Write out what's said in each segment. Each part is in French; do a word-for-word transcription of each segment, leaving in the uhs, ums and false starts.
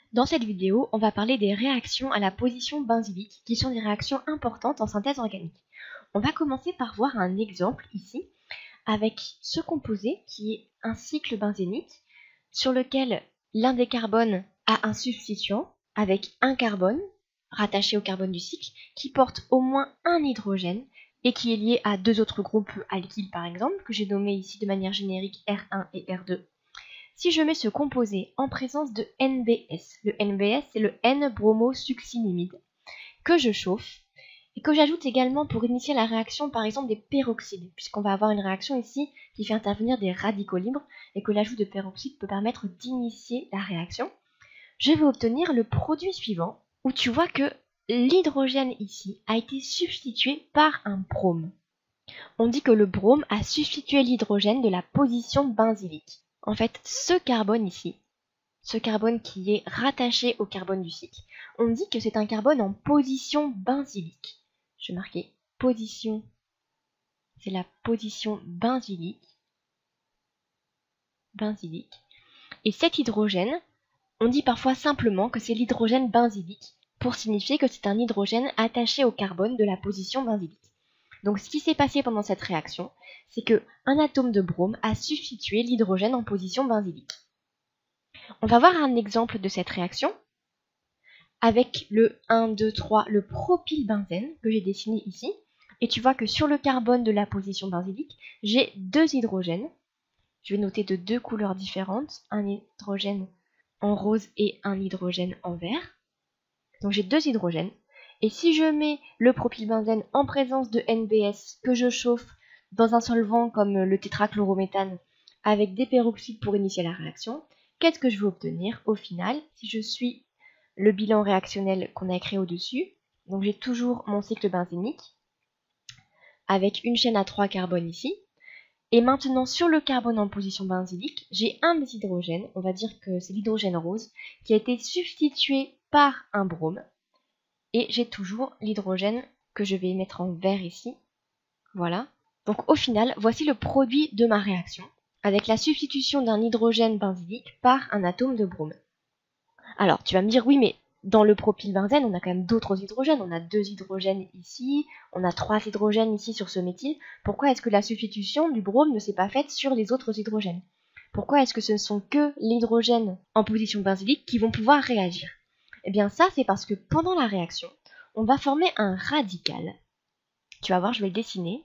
Dans cette vidéo, on va parler des réactions à la position benzylique, qui sont des réactions importantes en synthèse organique. On va commencer par voir un exemple ici, avec ce composé qui est un cycle benzénique, sur lequel l'un des carbones a un substituant, avec un carbone, rattaché au carbone du cycle, qui porte au moins un hydrogène, et qui est lié à deux autres groupes alkyles par exemple, que j'ai nommés ici de manière générique R un et R deux. Si je mets ce composé en présence de N B S, le N B S c'est le N-bromosuccinimide, que je chauffe et que j'ajoute également pour initier la réaction par exemple des peroxydes, puisqu'on va avoir une réaction ici qui fait intervenir des radicaux libres et que l'ajout de peroxyde peut permettre d'initier la réaction, je vais obtenir le produit suivant où tu vois que l'hydrogène ici a été substitué par un brome. On dit que le brome a substitué l'hydrogène de la position benzylique. En fait, ce carbone ici, ce carbone qui est rattaché au carbone du cycle, on dit que c'est un carbone en position benzylique. Je vais marquer position, c'est la position benzylique. benzylique. Et cet hydrogène, on dit parfois simplement que c'est l'hydrogène benzylique, pour signifier que c'est un hydrogène attaché au carbone de la position benzylique. Donc ce qui s'est passé pendant cette réaction, c'est qu'un atome de brome a substitué l'hydrogène en position benzylique. On va voir un exemple de cette réaction avec le un, deux, trois, le propylbenzène que j'ai dessiné ici. Et tu vois que sur le carbone de la position benzylique, j'ai deux hydrogènes. Je vais noter de deux couleurs différentes, un hydrogène en rose et un hydrogène en vert. Donc j'ai deux hydrogènes. Et si je mets le propylbenzène en présence de N B S que je chauffe dans un solvant comme le tétrachlorométhane avec des peroxydes pour initier la réaction, qu'est-ce que je vais obtenir au final si je suis le bilan réactionnel qu'on a écrit au-dessus? Donc j'ai toujours mon cycle benzénique avec une chaîne à trois carbones ici. Et maintenant sur le carbone en position benzylique, j'ai un des hydrogènes, on va dire que c'est l'hydrogène rose, qui a été substitué par un brome. Et j'ai toujours l'hydrogène que je vais mettre en vert ici. Voilà. Donc au final, voici le produit de ma réaction, avec la substitution d'un hydrogène benzylique par un atome de brome. Alors, tu vas me dire, oui, mais dans le propylbenzène, on a quand même d'autres hydrogènes. On a deux hydrogènes ici, on a trois hydrogènes ici sur ce méthyle. Pourquoi est-ce que la substitution du brome ne s'est pas faite sur les autres hydrogènes? Pourquoi est-ce que ce ne sont que l'hydrogène en position benzylique qui vont pouvoir réagir? Eh bien ça, c'est parce que pendant la réaction, on va former un radical. Tu vas voir, je vais le dessiner.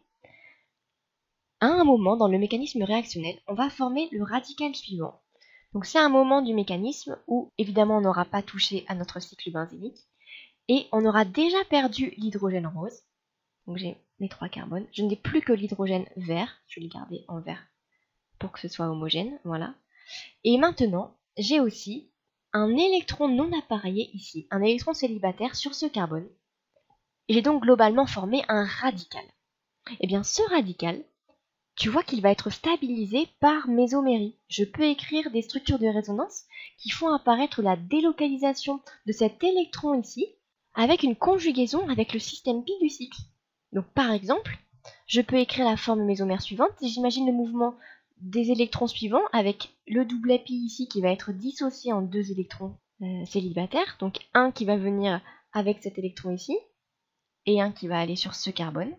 À un moment dans le mécanisme réactionnel, on va former le radical suivant. Donc c'est un moment du mécanisme où évidemment on n'aura pas touché à notre cycle benzylique et on aura déjà perdu l'hydrogène rose. Donc j'ai mes trois carbones. Je n'ai plus que l'hydrogène vert. Je vais le garder en vert pour que ce soit homogène. Voilà. Et maintenant, j'ai aussi un électron non appareillé ici, un électron célibataire sur ce carbone. Et j'ai donc globalement formé un radical. Et bien ce radical, tu vois qu'il va être stabilisé par mésomérie. Je peux écrire des structures de résonance qui font apparaître la délocalisation de cet électron ici avec une conjugaison avec le système pi du cycle. Donc par exemple, je peux écrire la forme mésomère suivante si j'imagine le mouvement des électrons suivants avec le doublet pi ici qui va être dissocié en deux électrons euh, célibataires, donc un qui va venir avec cet électron ici et un qui va aller sur ce carbone.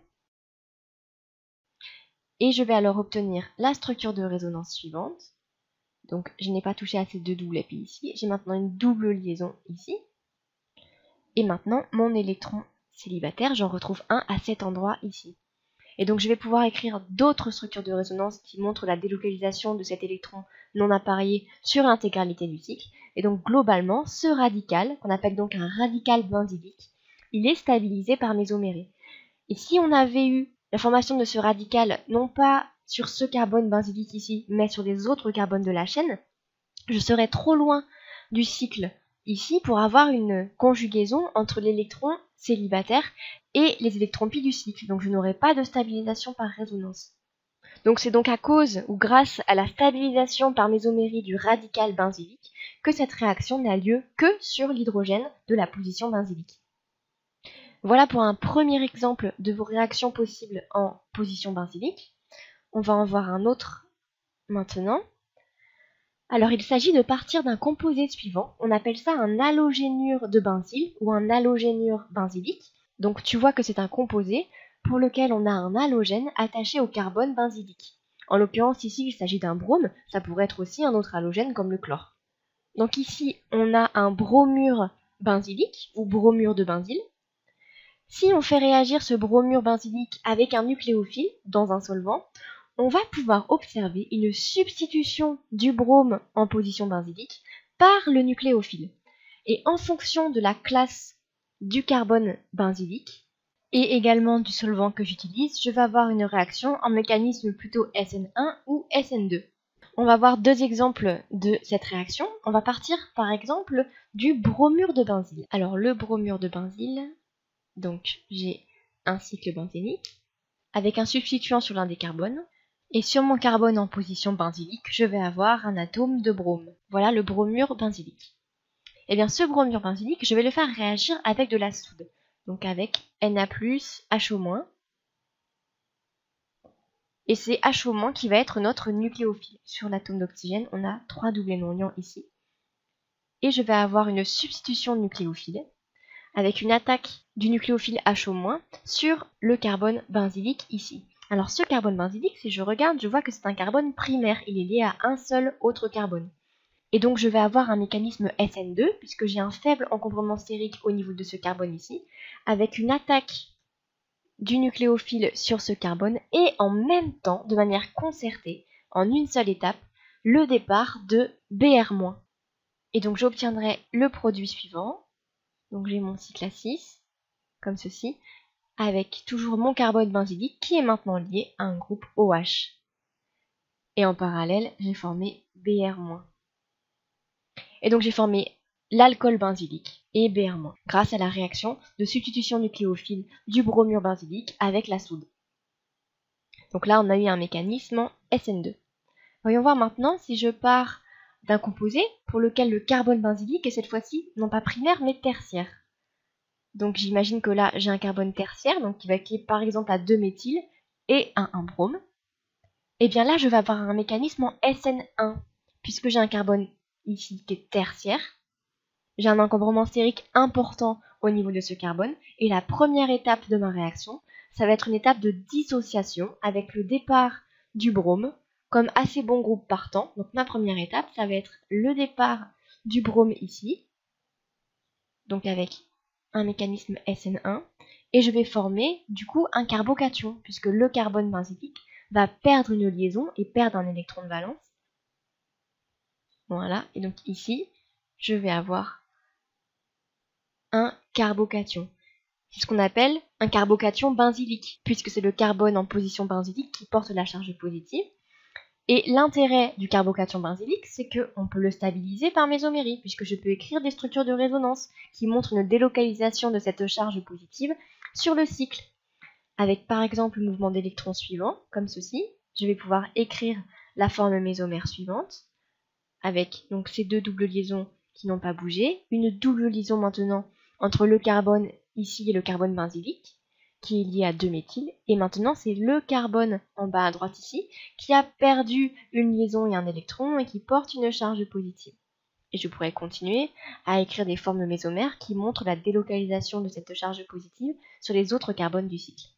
Et je vais alors obtenir la structure de résonance suivante. Donc je n'ai pas touché à ces deux doublets pi ici, j'ai maintenant une double liaison ici. Et maintenant mon électron célibataire, j'en retrouve un à cet endroit ici. Et donc je vais pouvoir écrire d'autres structures de résonance qui montrent la délocalisation de cet électron non appareillé sur l'intégralité du cycle. Et donc globalement, ce radical, qu'on appelle donc un radical benzylique, il est stabilisé par mésomérie. Et si on avait eu la formation de ce radical, non pas sur ce carbone benzylique ici, mais sur les autres carbones de la chaîne, je serais trop loin du cycle ici pour avoir une conjugaison entre l'électron célibataire et les électrons pi du cycle. Donc je n'aurai pas de stabilisation par résonance. Donc c'est donc à cause ou grâce à la stabilisation par mésomérie du radical benzylique que cette réaction n'a lieu que sur l'hydrogène de la position benzylique. Voilà pour un premier exemple de vos réactions possibles en position benzylique. On va en voir un autre maintenant. Alors il s'agit de partir d'un composé suivant, on appelle ça un halogénure de benzyle ou un halogénure benzylique. Donc tu vois que c'est un composé pour lequel on a un halogène attaché au carbone benzylique. En l'occurrence ici il s'agit d'un brome, ça pourrait être aussi un autre halogène comme le chlore. Donc ici on a un bromure benzylique ou bromure de benzyle. Si on fait réagir ce bromure benzylique avec un nucléophile dans un solvant, on va pouvoir observer une substitution du brome en position benzylique par le nucléophile. Et en fonction de la classe du carbone benzylique et également du solvant que j'utilise, je vais avoir une réaction en mécanisme plutôt S N un ou S N deux. On va voir deux exemples de cette réaction. On va partir par exemple du bromure de benzyle. Alors le bromure de benzyle, donc j'ai un cycle benzénique avec un substituant sur l'un des carbones. Et sur mon carbone en position benzylique, je vais avoir un atome de brome. Voilà le bromure benzylique. Et bien ce bromure benzylique, je vais le faire réagir avec de la soude. Donc avec Na plus, H O-. Et c'est H O- qui va être notre nucléophile. Sur l'atome d'oxygène, on a trois doublés non-ions ici. Et je vais avoir une substitution de nucléophile avec une attaque du nucléophile H O- sur le carbone benzylique ici. Alors ce carbone benzylique, si je regarde, je vois que c'est un carbone primaire, il est lié à un seul autre carbone. Et donc je vais avoir un mécanisme S N deux, puisque j'ai un faible encombrement stérique au niveau de ce carbone ici, avec une attaque du nucléophile sur ce carbone, et en même temps, de manière concertée, en une seule étape, le départ de B R-. Et donc j'obtiendrai le produit suivant. Donc j'ai mon cycle A six, comme ceci, avec toujours mon carbone benzylique qui est maintenant lié à un groupe OH. Et en parallèle, j'ai formé B R-. Et donc j'ai formé l'alcool benzylique et B R-, grâce à la réaction de substitution nucléophile du bromure benzylique avec la soude. Donc là, on a eu un mécanisme S N deux. Voyons voir maintenant si je pars d'un composé pour lequel le carbone benzylique est cette fois-ci non pas primaire mais tertiaire. Donc j'imagine que là, j'ai un carbone tertiaire, donc qui va être lié par exemple à deux méthyl et à un brome. Et bien là, je vais avoir un mécanisme en S N un, puisque j'ai un carbone ici qui est tertiaire. J'ai un encombrement stérique important au niveau de ce carbone. Et la première étape de ma réaction, ça va être une étape de dissociation avec le départ du brome comme assez bon groupe partant. Donc ma première étape, ça va être le départ du brome ici. Donc avec un mécanisme S N un, et je vais former du coup un carbocation, puisque le carbone benzylique va perdre une liaison et perdre un électron de valence. Voilà, et donc ici, je vais avoir un carbocation. C'est ce qu'on appelle un carbocation benzylique, puisque c'est le carbone en position benzylique qui porte la charge positive. Et l'intérêt du carbocation benzylique, c'est qu'on peut le stabiliser par mésomérie, puisque je peux écrire des structures de résonance qui montrent une délocalisation de cette charge positive sur le cycle. Avec par exemple le mouvement d'électrons suivant, comme ceci, je vais pouvoir écrire la forme mésomère suivante, avec donc ces deux doubles liaisons qui n'ont pas bougé, une double liaison maintenant entre le carbone ici et le carbone benzylique, qui est lié à deux méthyl, et maintenant c'est le carbone en bas à droite ici, qui a perdu une liaison et un électron et qui porte une charge positive. Et je pourrais continuer à écrire des formes mésomères qui montrent la délocalisation de cette charge positive sur les autres carbones du cycle.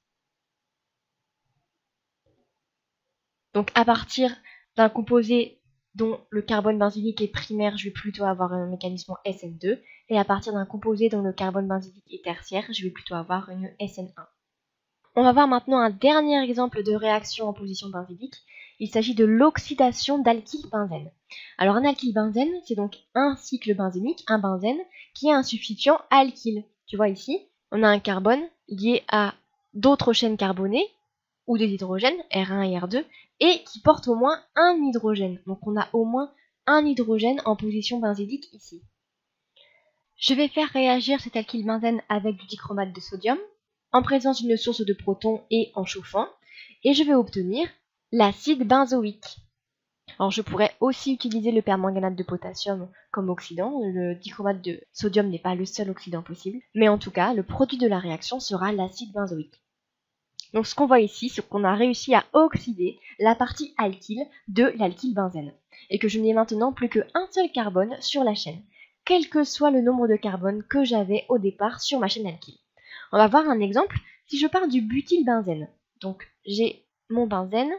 Donc à partir d'un composé dont le carbone benzylique est primaire, je vais plutôt avoir un mécanisme S N deux, et à partir d'un composé dont le carbone benzylique est tertiaire, je vais plutôt avoir une S N un. On va voir maintenant un dernier exemple de réaction en position benzylique. Il s'agit de l'oxydation d'alkylbenzène. Alors un alkylbenzène, c'est donc un cycle benzénique, un benzène, qui a un substituant alkyle. Tu vois ici, on a un carbone lié à d'autres chaînes carbonées, ou des hydrogènes, R un et R deux, et qui porte au moins un hydrogène. Donc on a au moins un hydrogène en position benzylique ici. Je vais faire réagir cet alkylbenzène avec du dichromate de sodium, en présence d'une source de protons et en chauffant, et je vais obtenir l'acide benzoïque. Alors je pourrais aussi utiliser le permanganate de potassium comme oxydant, le dichromate de sodium n'est pas le seul oxydant possible, mais en tout cas, le produit de la réaction sera l'acide benzoïque. Donc ce qu'on voit ici, c'est qu'on a réussi à oxyder la partie alkyle de l'alkylbenzène. et que je n'ai maintenant plus qu'un seul carbone sur la chaîne, quel que soit le nombre de carbone que j'avais au départ sur ma chaîne alkyle. On va voir un exemple. Si je pars du butylbenzène, donc j'ai mon benzène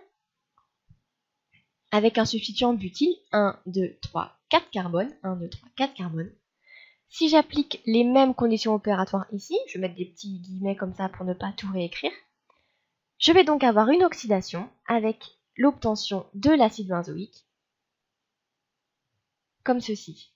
avec un substituant butyl, un, deux, trois, quatre carbones, un, deux, trois, quatre carbones. Si j'applique les mêmes conditions opératoires ici, je vais mettre des petits guillemets comme ça pour ne pas tout réécrire, je vais donc avoir une oxydation avec l'obtention de l'acide benzoïque, comme ceci.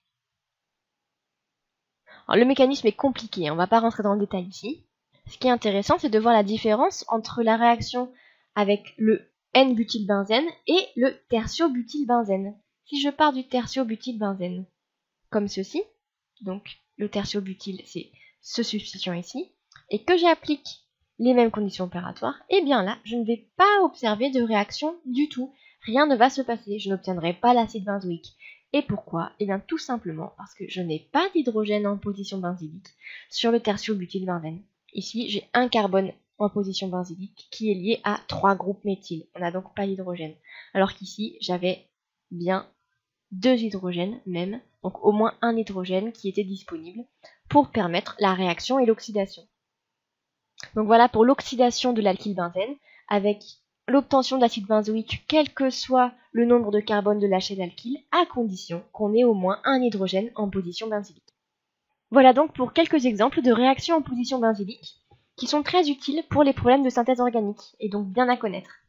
Alors, le mécanisme est compliqué, on ne va pas rentrer dans le détail ici. Ce qui est intéressant, c'est de voir la différence entre la réaction avec le N-butylbenzène et le tertiobutylbenzène. Si je pars du tertiobutylbenzène, comme ceci, donc le tertiobutyl, c'est ce substituant ici, et que j'applique les mêmes conditions opératoires, et eh bien là, je ne vais pas observer de réaction du tout. Rien ne va se passer, je n'obtiendrai pas l'acide benzoïque. Et pourquoi? Eh bien tout simplement parce que je n'ai pas d'hydrogène en position benzylique sur le tertiobutylbenzène. Ici, j'ai un carbone en position benzylique qui est lié à trois groupes méthyl. On n'a donc pas d'hydrogène. Alors qu'ici, j'avais bien deux hydrogènes même, donc au moins un hydrogène qui était disponible pour permettre la réaction et l'oxydation. Donc voilà pour l'oxydation de l'alkylbenzène avec l'obtention d'acide benzoïque quel que soit le nombre de carbone de la chaîne alkyle, à condition qu'on ait au moins un hydrogène en position benzylique. Voilà donc pour quelques exemples de réactions en position benzylique qui sont très utiles pour les problèmes de synthèse organique et donc bien à connaître.